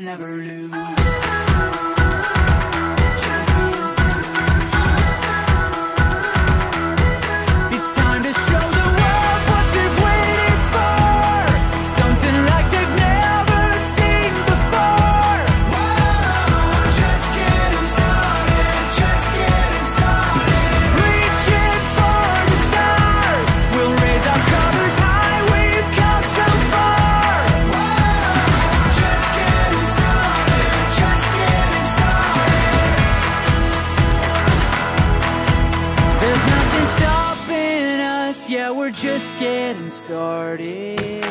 never lose. Yeah, we're just getting started.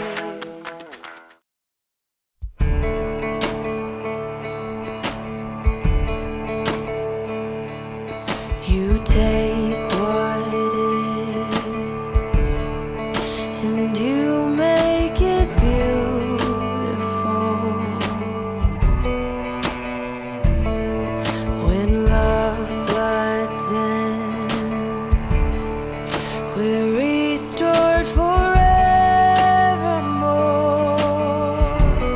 You take what is and you make it beautiful. When love floods in, we're restored forevermore.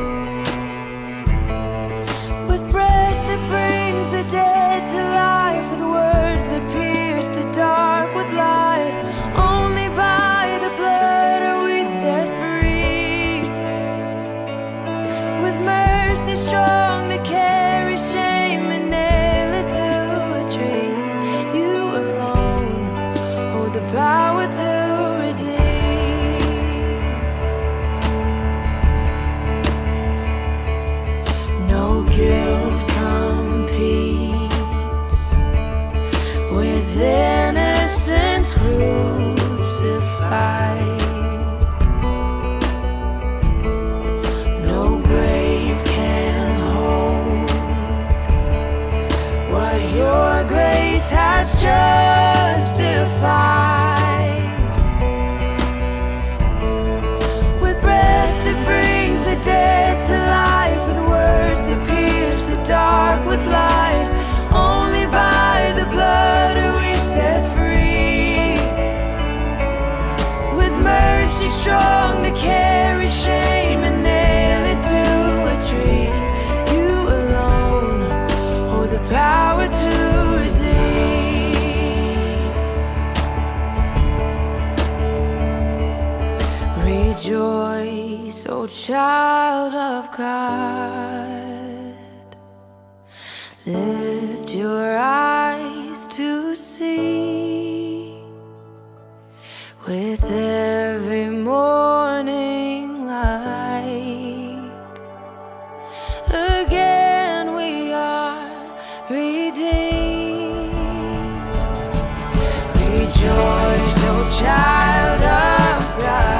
With breath that brings the dead to life, with words that pierce the dark with light. Only by the blood are we set free. With mercy strong to carry shame and nail it to a tree. You alone hold the power to guilt competes with innocence crucified. No grave can hold what your grace has justified. With breath that brings the dead to life, with words that pierce the dark with light. Only by the blood are we set free. With mercy strong to carry shame and nail it to a tree. You alone hold the power to redeem. Rejoice, O child of God. Lift your eyes to see. With every morning light, again we are redeemed. Rejoice, O child of God.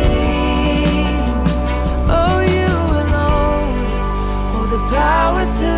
Power to